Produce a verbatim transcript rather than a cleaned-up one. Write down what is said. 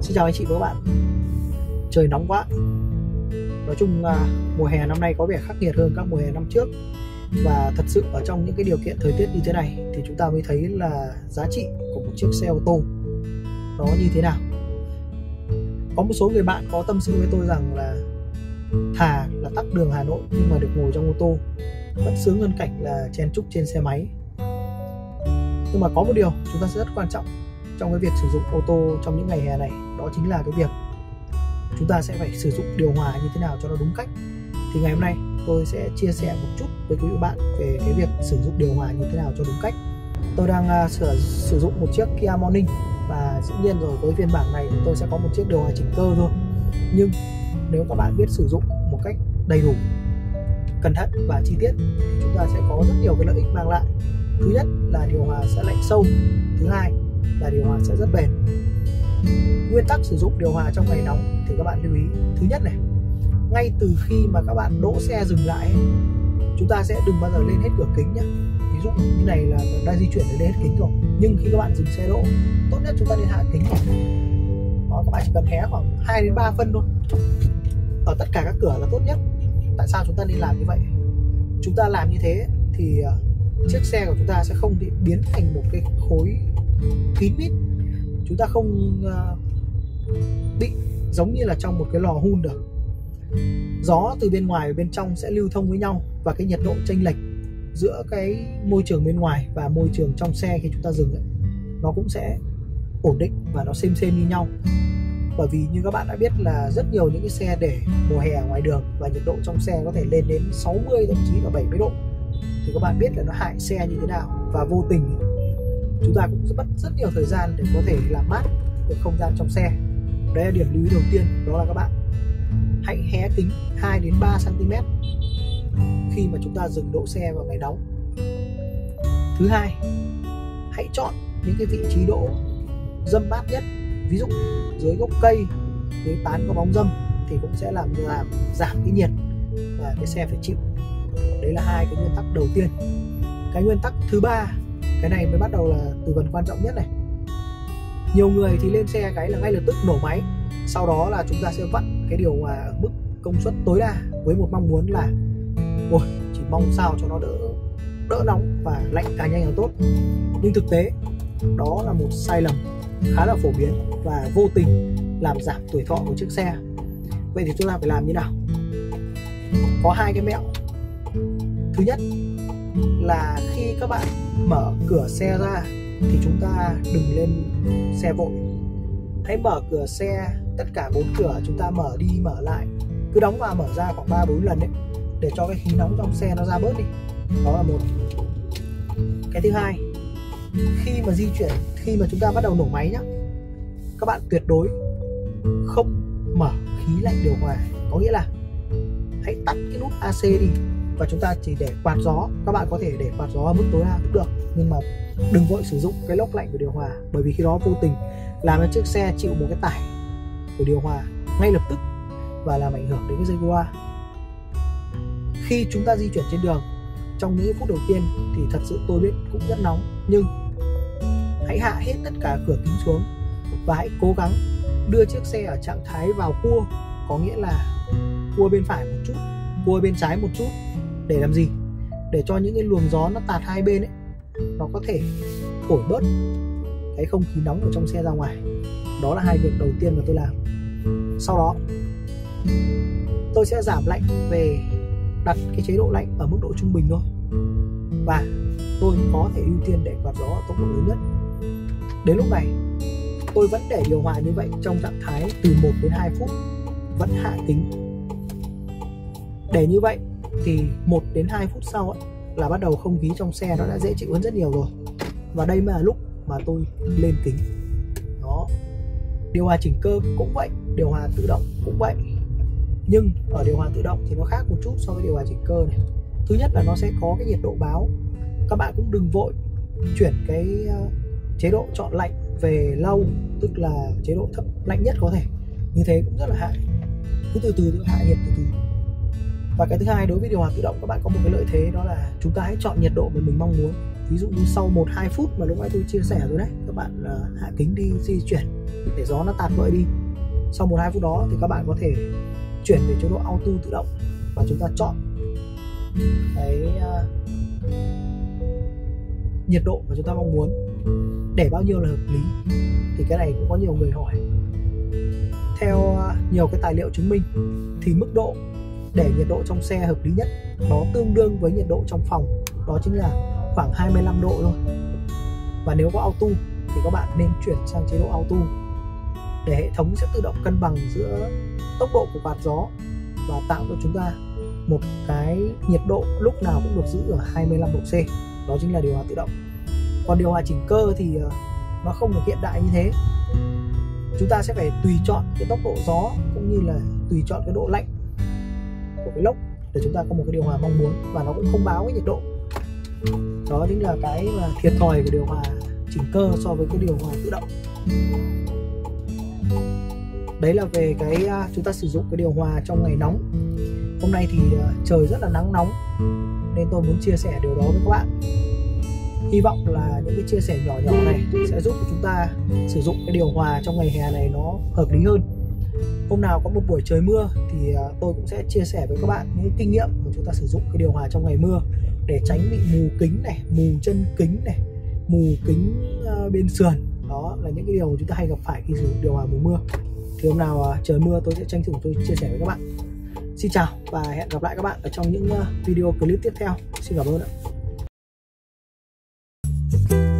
Xin chào anh chị và các bạn. Trời nóng quá. Nói chung là mùa hè năm nay có vẻ khắc nghiệt hơn các mùa hè năm trước. Và thật sự ở trong những cái điều kiện thời tiết như thế này thì chúng ta mới thấy là giá trị của một chiếc xe ô tô nó như thế nào. Có một số người bạn có tâm sự với tôi rằng là thà là tắc đường Hà Nội nhưng mà được ngồi trong ô tô vẫn sướng hơn cảnh là chen chúc trên xe máy. Nhưng mà có một điều chúng ta sẽ rất quan trọng trong cái việc sử dụng ô tô trong những ngày hè này, đó chính là cái việc chúng ta sẽ phải sử dụng điều hòa như thế nào cho nó đúng cách. Thì ngày hôm nay tôi sẽ chia sẻ một chút với quý vị bạn về cái việc sử dụng điều hòa như thế nào cho đúng cách. Tôi đang uh, sử, sử dụng một chiếc Kia Morning và dĩ nhiên rồi với phiên bản này thì tôi sẽ có một chiếc điều hòa chỉnh cơ thôi. Nhưng nếu các bạn biết sử dụng một cách đầy đủ, cẩn thận và chi tiết thì chúng ta sẽ có rất nhiều cái lợi ích mang lại. Thứ nhất là điều hòa sẽ lạnh sâu, thứ hai là điều hòa sẽ rất bền. Nguyên tắc sử dụng điều hòa trong ngày nóng thì các bạn lưu ý. Thứ nhất này, ngay từ khi mà các bạn đỗ xe dừng lại, chúng ta sẽ đừng bao giờ lên hết cửa kính nhé. Ví dụ như này là đang di chuyển để lên hết kính rồi, nhưng khi các bạn dừng xe đỗ, tốt nhất chúng ta nên hạ kính này. Đó, các bạn chỉ cần hé khoảng hai đến ba phân thôi ở tất cả các cửa là tốt nhất. Tại sao chúng ta nên làm như vậy? Chúng ta làm như thế thì uh, chiếc xe của chúng ta sẽ không bị biến thành một cái khối kín mít. Chúng ta không uh, bị giống như là trong một cái lò hun được. Gió từ bên ngoài và bên trong sẽ lưu thông với nhau, và cái nhiệt độ chênh lệch giữa cái môi trường bên ngoài và môi trường trong xe khi chúng ta dừng ấy, nó cũng sẽ ổn định và nó xem xem như nhau. Bởi vì như các bạn đã biết là rất nhiều những cái xe để mùa hè ở ngoài đường và nhiệt độ trong xe có thể lên đến sáu mươi thậm chí là bảy mươi độ, thì các bạn biết là nó hại xe như thế nào. Và vô tình chúng ta cũng mất rất nhiều thời gian để có thể làm mát được không gian trong xe. Đấy là điểm lưu ý đầu tiên, đó là các bạn hãy hé kính hai đến ba xăng ti mét khi mà chúng ta dừng đỗ xe vào ngày nóng. Thứ hai, hãy chọn những cái vị trí đỗ râm mát nhất. Ví dụ dưới gốc cây, dưới tán có bóng râm thì cũng sẽ làm, làm giảm cái nhiệt và cái xe phải chịu. Đấy là hai cái nguyên tắc đầu tiên. Cái nguyên tắc thứ ba, cái này mới bắt đầu là từ phần quan trọng nhất này. Nhiều người thì lên xe cái là ngay lập tức nổ máy, sau đó là chúng ta sẽ vặn cái điều hòa ở mức công suất tối đa với một mong muốn là ôi, chỉ mong sao cho nó đỡ đỡ nóng và lạnh càng nhanh càng tốt. Nhưng thực tế đó là một sai lầm khá là phổ biến và vô tình làm giảm tuổi thọ của chiếc xe. Vậy thì chúng ta phải làm như nào? Có hai cái mẹo. Thứ nhất là khi các bạn mở cửa xe ra thì chúng ta đừng lên xe vội. Hãy mở cửa xe, tất cả bốn cửa chúng ta mở đi mở lại, cứ đóng vào mở ra khoảng ba bốn lần đấy, để cho cái khí nóng trong xe nó ra bớt đi. Đó là một. Cái thứ hai, khi mà di chuyển, khi mà chúng ta bắt đầu nổ máy nhá, các bạn tuyệt đối không mở khí lạnh điều hòa. Có nghĩa là hãy tắt cái nút a xê đi và chúng ta chỉ để quạt gió. Các bạn có thể để quạt gió ở mức tối đa cũng được, nhưng mà đừng vội sử dụng cái lốc lạnh của điều hòa, bởi vì khi đó vô tình làm cho chiếc xe chịu một cái tải của điều hòa ngay lập tức và làm ảnh hưởng đến cái dây loa. Khi chúng ta di chuyển trên đường, trong những phút đầu tiên thì thật sự tôi biết cũng rất nóng, nhưng hãy hạ hết tất cả cửa kính xuống và hãy cố gắng đưa chiếc xe ở trạng thái vào cua. Có nghĩa là cua bên phải một chút, cua bên trái một chút. Để làm gì? Để cho những cái luồng gió nó tạt hai bên ấy, nó có thể thổi bớt cái không khí nóng ở trong xe ra ngoài. Đó là hai việc đầu tiên mà tôi làm. Sau đó tôi sẽ giảm lạnh về đặt cái chế độ lạnh ở mức độ trung bình thôi, và tôi có thể ưu tiên để quạt gió ở tốc độ lớn nhất. Đến lúc này tôi vẫn để điều hòa như vậy trong trạng thái từ một đến hai phút, vẫn hạ kính. Để như vậy thì một đến hai phút sau ấy, là bắt đầu không khí trong xe nó đã dễ chịu hơn rất nhiều rồi. Và đây mới là lúc mà tôi lên kính. Đó. Điều hòa chỉnh cơ cũng vậy, điều hòa tự động cũng vậy. Nhưng ở điều hòa tự động thì nó khác một chút so với điều hòa chỉnh cơ này. Thứ nhất là nó sẽ có cái nhiệt độ báo. Các bạn cũng đừng vội chuyển cái uh, chế độ chọn lạnh về lâu, tức là chế độ thấp lạnh nhất có thể. Như thế cũng rất là hại. Cứ từ từ tự hạ nhiệt từ từ. Và cái thứ hai, đối với điều hòa tự động các bạn có một cái lợi thế, đó là chúng ta hãy chọn nhiệt độ mà mình mong muốn. Ví dụ như sau một hai phút mà lúc nãy tôi chia sẻ rồi đấy, các bạn uh, hạ kính đi, di chuyển để gió nó tạt bậy đi. Sau một hai phút đó thì các bạn có thể chuyển về chế độ auto tự động và chúng ta chọn cái uh, nhiệt độ mà chúng ta mong muốn, để bao nhiêu là hợp lý. Thì cái này cũng có nhiều người hỏi. Theo uh, nhiều cái tài liệu chứng minh thì mức độ để nhiệt độ trong xe hợp lý nhất nó tương đương với nhiệt độ trong phòng, đó chính là khoảng hai mươi lăm độ thôi. Và nếu có auto thì các bạn nên chuyển sang chế độ auto, để hệ thống sẽ tự động cân bằng giữa tốc độ của quạt gió và tạo cho chúng ta một cái nhiệt độ lúc nào cũng được giữ ở hai mươi lăm độ C. Đó chính là điều hòa tự động. Còn điều hòa chỉnh cơ thì nó không được hiện đại như thế. Chúng ta sẽ phải tùy chọn cái tốc độ gió cũng như là tùy chọn cái độ lạnh của cái lốc để chúng ta có một cái điều hòa mong muốn, và nó cũng không báo cái nhiệt độ. Đó chính là cái mà thiệt thòi của điều hòa chỉnh cơ so với cái điều hòa tự động. Đấy là về cái chúng ta sử dụng cái điều hòa trong ngày nóng. Hôm nay thì trời rất là nắng nóng nên tôi muốn chia sẻ điều đó với các bạn. Hy vọng là những cái chia sẻ nhỏ nhỏ này sẽ giúp chúng ta sử dụng cái điều hòa trong ngày hè này nó hợp lý hơn. Hôm nào có một buổi trời mưa thì tôi cũng sẽ chia sẻ với các bạn những kinh nghiệm của chúng ta sử dụng cái điều hòa trong ngày mưa để tránh bị mù kính này, mù chân kính này, mù kính bên sườn. Đó là những cái điều mà chúng ta hay gặp phải khi sử dụng điều hòa mùa mưa. Thì hôm nào trời mưa tôi sẽ tranh thủ tôi chia sẻ với các bạn. Xin chào và hẹn gặp lại các bạn ở trong những video clip tiếp theo. Xin cảm ơn ạ.